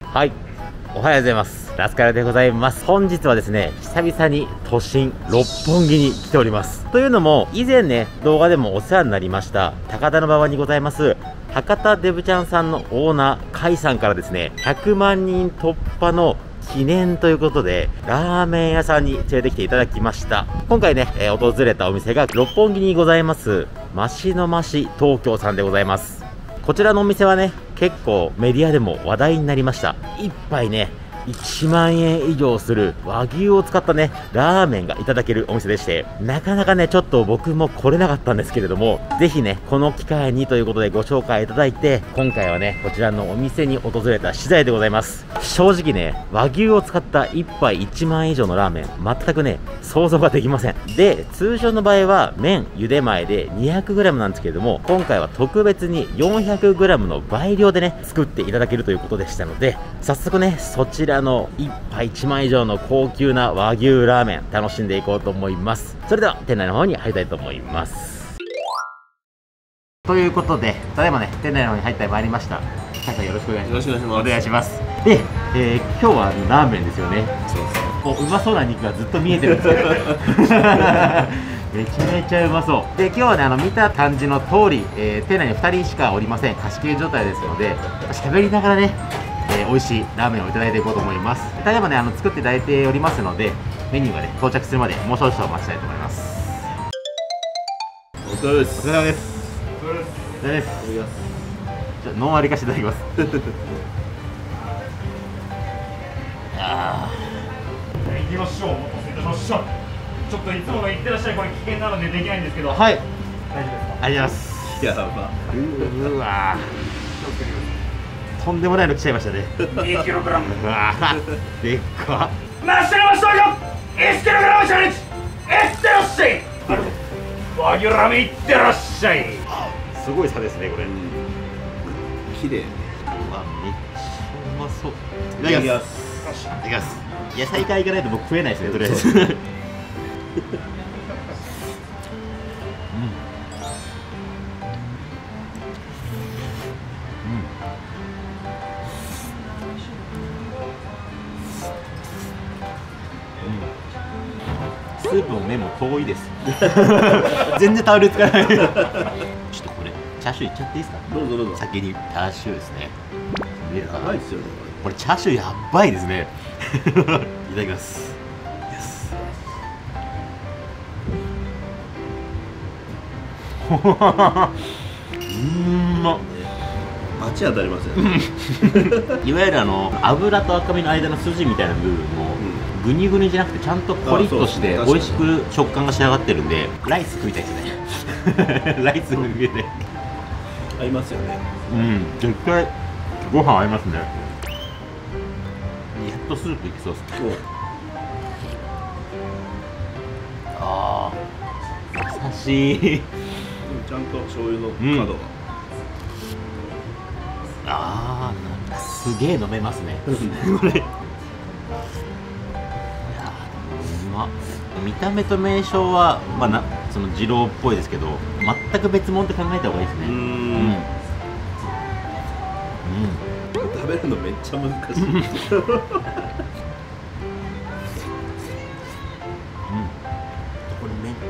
はい、おはようございます。ラスカルでございます。本日はですね、久々に都心六本木に来ております。というのも、以前ね、動画でもお世話になりました高田馬場にございます博多デブちゃんさんのオーナー甲斐さんからですね、100万人突破の記念ということでラーメン屋さんに連れてきていただきました。今回ね、訪れたお店が六本木にございます益の増東京さんでございます。こちらのお店はね、結構メディアでも話題になりました。一杯ね1万円以上する和牛を使ったねラーメンがいただけるお店でして、なかなかねちょっと僕も来れなかったんですけれども、ぜひねこの機会にということでご紹介いただいて、今回はねこちらのお店に訪れた次第でございます。正直ね和牛を使った1杯1万円以上のラーメン、全くね想像ができません。で、通常の場合は麺茹で前で 200g なんですけれども、今回は特別に 400g の倍量でね作っていただけるということでしたので、早速ねそちらの1杯1万以上の高級な和牛ラーメン楽しんでいこうと思います。それでは店内の方に入りたいと思います。ということで、ただいまね店内の方に入ってまいりました。甲斐さんよろしくお願いします。よろしくお願いします。で、今日はラーメンですよね。そうですね。うまそうな肉がずっと見えてるんですけどめちゃめちゃうまそう。で、今日はね見た感じの通り、店内に2人しかおりません。貸し切り状態ですので、喋りながらね美味しいラーメンをいただいていこうと思います。ただいまね作っていただいておりますので、メニューがね到着するまでもう少々お待ちしたいと思います。 お疲れです。 お疲れ様です。お疲れです。じゃノンアル化していただきますあ行きましょう。お待たせいたしました。ちょっといつもの行ってらっしゃい、これ危険なのでできないんですけど。 はい、 大丈夫ですか。 ありがとうございます。 やば。 うわとんでもないの来ちゃいましたね。 2kg。 うわでっか。 マッシュルマス東京 1kg チャレンジ。いってらっしゃい。和牛ラーメンいってらっしゃい。 すごい差ですねこれ。 綺麗。 うわめっちゃうまそう。いただきます。いただきます。野菜からいかないと僕食えないですねとりあえず。スープも麺も遠いです。全然タオル使わない。ちょっとこれチャーシューいっちゃっていいですか。 どうぞどうぞ。 先にチャーシューですね。見えるかな。 ないですよねこれチャーシューやばいですね。いただきます。まっ。 街当たりますよね。 いわゆる油と赤身の間の筋みたいな部分もグニグニじゃなくてちゃんとコリッとして美味しく食感が仕上がってるんで、ライス食いたいですね。ライス食いたい。 合いますよね。 うん、絶対ご飯合いますね。やっとスープいきそうですね。ああ、優しい。 ちゃんと醤油の角が。 ああ、なんかすげえ飲めますね。これ。いやうまっ。見た目と名称はまあその二郎っぽいですけど、全く別物って考えた方がいいですね。 食べるのめっちゃ難しい。 これ麺。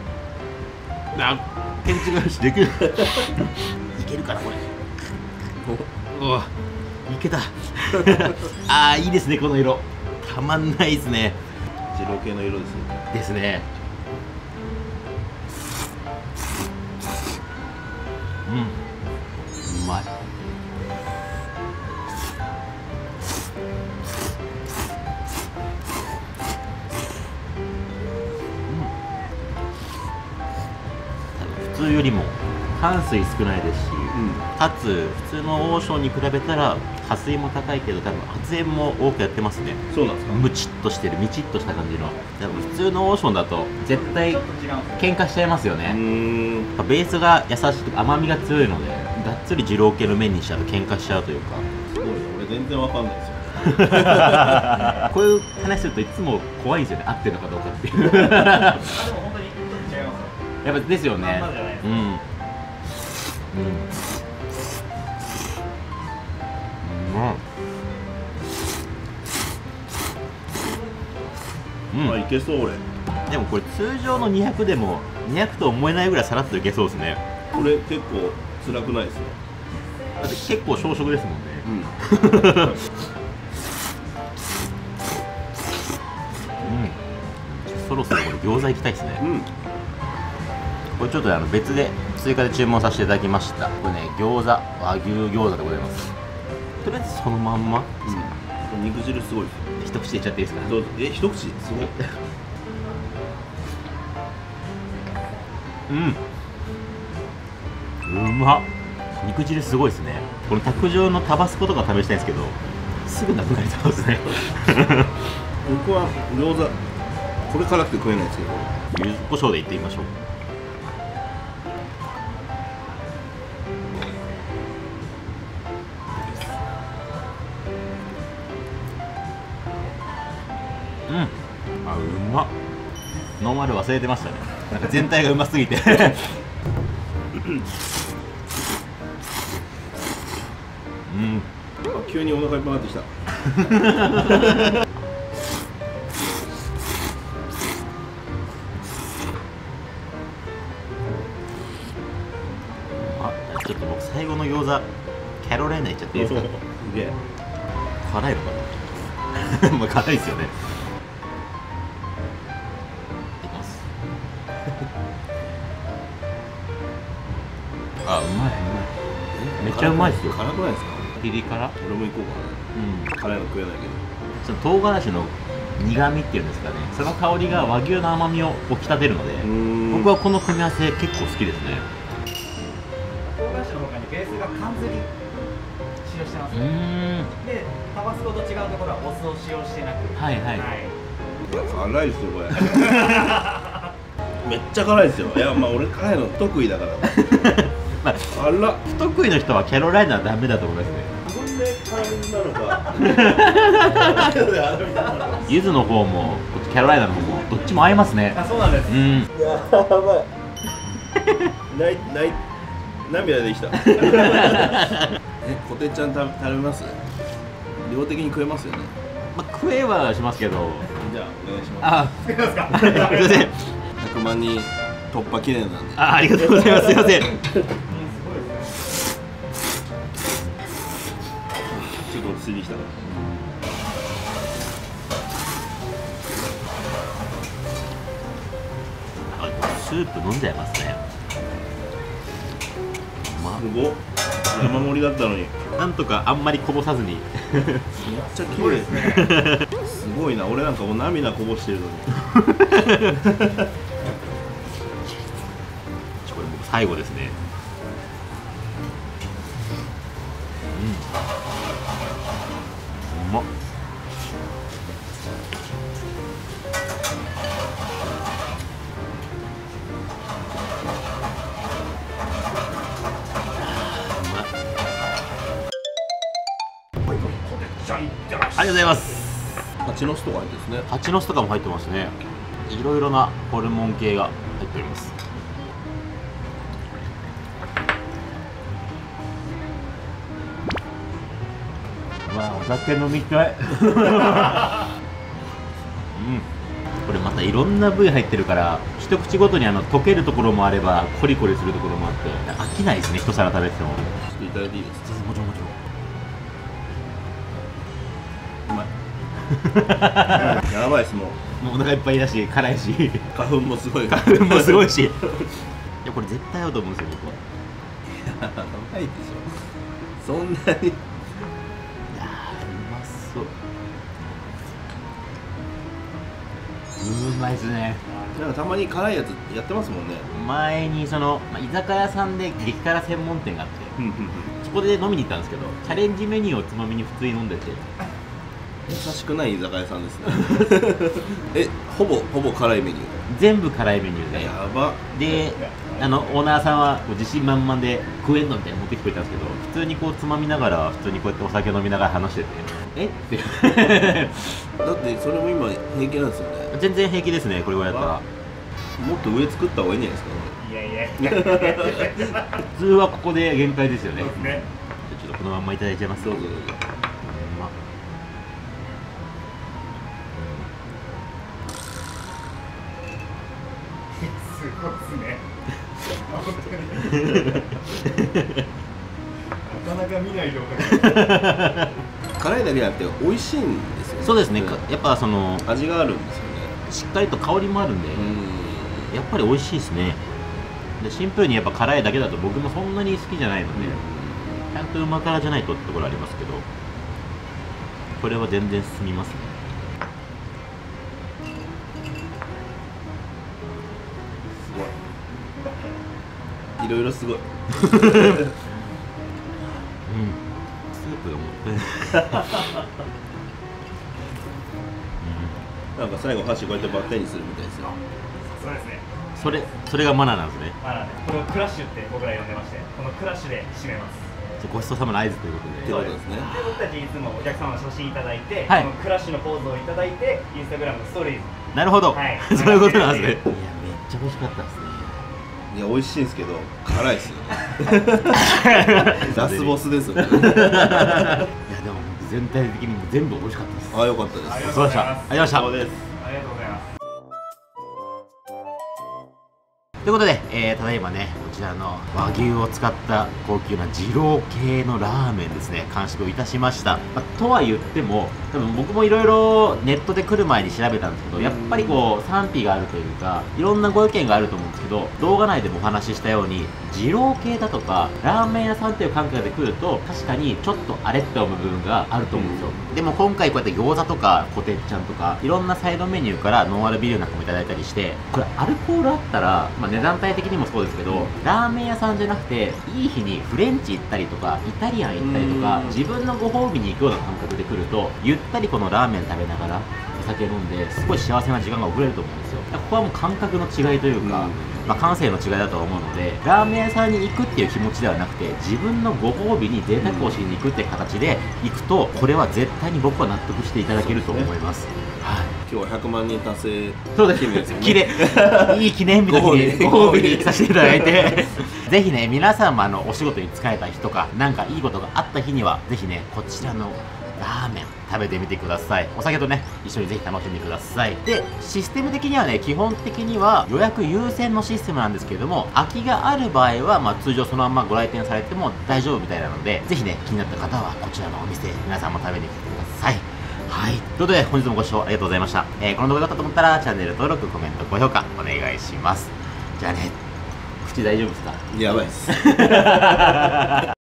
天地返しできる。いけるかなこれ。うわ、いけた。ああ、いいですねこの色。たまんないですね。 二郎系の色ですね。 ですね。うまい。普通よりも炭水少ないですし、かつ普通のオーションに比べたら加水も高いけど、多分発煙も多くやってますね。 そうなんですか。 ムチっとしてる、ミチっとした感じの。多分普通のオーションだと絶対喧嘩しちゃいますよね。ベースが優しく甘みが強いので、がっつり二郎系の麺にしちゃうと喧嘩しちゃうというか。 すごい、俺全然わかんないですよ。 こういう話するといつも怖いんですよね、合ってるのかどうかっていう。 でも本当に違いますよ。 やっぱですよね。うん。うあ、いけそう俺。 でもこれ通常の200でも200と思えないぐらいさらっといけそうですね。 これ結構辛くないですよ。 だって結構小食ですもんね。そろそろこれ餃子行きたいですね。これちょっと別で追加で注文させていただきました。これね、餃子、和牛餃子でございます。とりあえずそのまんま、 肉汁すごいですよ。 一口でいっちゃっていいですか。 どうぞ。一口すごい。 うまっ。肉汁すごいですね。この卓上のタバスコとか試したいんですけど、すぐなくなりそうですね。 僕は餃子これ辛くて食えないですけど、 柚子胡椒でいってみましょう。あ、うまっ。ノーマル忘れてましたね。なんか全体がうますぎて。 急にお腹いっぱいになってきた。 ちょっと僕最後の餃子キャロライナいっちゃっていいですか。 すげえ。 辛いのかな。まあ辛いですよね。いきます。あ、うまい、うまい。めっちゃうまいですよ。 辛くないですか。 ピリ辛。 俺も行こうかな。辛いの食えないけど。 その唐辛子の苦味っていうんですかね。その香りが和牛の甘みを引き立てるので、僕はこの組み合わせ結構好きですね。 唐辛子の他にベースが缶ずり使用してます。で、タバスコと違うところはお酢を使用してなく。 はいはい。 辛いですよこれ。めっちゃ辛いですよ。いや、まあ俺辛いの不得意だから。 まあ、不得意の人はキャロライナはダメだと思いますね。 自分で辛みなのか。 柚子の方もキャロライナの方もどっちも合いますね。 あ、そうなんです。 やばい。涙できた。コテちゃん食べます？量的に食えますよね。 まあ、食えはしますけど。 じゃあお願いします。 あ、 すいません。 すいません。 100万人突破記念なんで。 ありがとうございます。すいません。 ちょっと落ち着いてきた。 スープ飲んじゃいますね。 すごっ。山盛りだったのに。 なんとかあんまりこぼさずに。 めっちゃ綺麗ですね。すごいな。俺なんかもう涙こぼしてるのに。 これ僕最後ですね。うまっ。ありがとうございます。 蜂の巣とか入ってですね。 蜂の巣とかも入ってますね。いろいろなホルモン系が入っております。わあ、お酒飲みたい。これまたいろんな部位入ってるから、一口ごとに溶けるところもあればコリコリするところもあって飽きないですね。一皿食べてても。 ちょっといただいていいですか。 もちろんもちろん。 うまい。やばいですもう。 もうお腹いっぱいだし、辛いし、 花粉もすごい。 花粉もすごいし。いや、これ絶対合うと思うんですよ、僕は。 やばいでしょ。そんなに。 いやー、うまそう。うまいですね。 なんかたまに辛いやつやってますもんね。 前に居酒屋さんで激辛専門店があって、そこで飲みに行ったんですけど、チャレンジメニューをつまみに普通に飲んでて、 優しくない居酒屋さんですね。ほぼ辛いメニュ全部辛いメニューー。 で、 やば。 で、オーナーさんはこう自信満々で食えんのみたいな持ってきてくれたんですけど、普通にこうつまみながら、普通にこうやってお酒飲みながら話してて、えってだってそれも今平気なんですよね。 全然平気ですね、これぐらいだったら。 もっと上作った方がいいんじゃないですか。 いやいや。 普通はここで限界ですよね。 そうですね。 ちょっとこのまんまいただいちゃいます。 どうぞどうぞ。 なかなか見ない動画。 辛いだけじゃなくて美味しいんですよね。 そうですね、やっぱその味があるんですよね。 しっかりと香りもあるんで、やっぱり美味しいですね。でシンプルにやっぱ辛いだけだと僕もそんなに好きじゃないので、ちゃんとうま辛じゃないとってところありますけど、これは全然進みますね。 いろいろすごい。 うん、スープがもったいない。 なんか最後箸こうやってバッテンにするみたいですよ。 そうですね。 それがマナーなんですね。 まあ、これをクラッシュって僕ら呼んでまして、このクラッシュで締めます。 じゃあごちそうさまの合図ということで。 ってことですね。 で僕たちいつもお客様の写真いただいて、 はいこのクラッシュのポーズをいただいて、インスタグラムのストーリーズ。 なるほど、 はい、 そういうことなんですね。いや、めっちゃ美味しかったですね。 いや美味しいんですけど辛いですよ。ラスボスですよね。 いや、でも全体的に全部美味しかったです。 あ、よかったです。 ありがそうでした。 とうございます。 ありがとうございました。 そうです。 ありがとうございます。 ということで、ただいまね、こちらの和牛を使った高級な二郎系のラーメンですね、完食をいたしました。とは言っても、多分僕もいろいろネットで来る前に調べたんですけど、やっぱりこう、賛否があるというか、いろんなご意見があると思うんですけど、動画内でもお話ししたように、二郎系だとか、ラーメン屋さんという感覚で来ると、確かにちょっとあれって思う部分があると思うんですよ。でも今回こうやって餃子とか、こてっちゃんとか、いろんなサイドメニューからノンアルビールなんかもいただいたりして、これアルコールあったら、値段帯的にもそうですけど、ラーメン屋さんじゃなくて、いい日にフレンチ行ったりとか、イタリアン行ったりとか、自分のご褒美に行くような感覚で来ると、ゆったりこのラーメン食べながら、お酒飲んで、すごい幸せな時間が送れると思うんですよ。ここはもう感覚の違いというか、感性の違いだと思うので、ラーメン屋さんに行くっていう気持ちではなくて、自分のご褒美に贅沢をしに行くっていう形で行くと、これは絶対に僕は納得していただけると思います。はい。 今日は100万人達成そうです。 記念ですよね。 いい記念日の日にご褒美にさせていただいて、ぜひね、皆さんもお仕事に疲れた日とか、なんかいいことがあった日には、ぜひね、こちらのラーメン食べてみてください。お酒とね、一緒にぜひ楽しんでください。で、システム的にはね、基本的には予約優先のシステムなんですけれども、空きがある場合は、通常そのままご来店されても大丈夫みたいなので、ぜひね、気になった方はこちらのお店、皆さんも食べに来てください。はい。ということで、本日もご視聴ありがとうございました。この動画が良かったと思ったら、チャンネル登録、コメント、高評価、お願いします。じゃあね、口大丈夫ですか？ やばいです。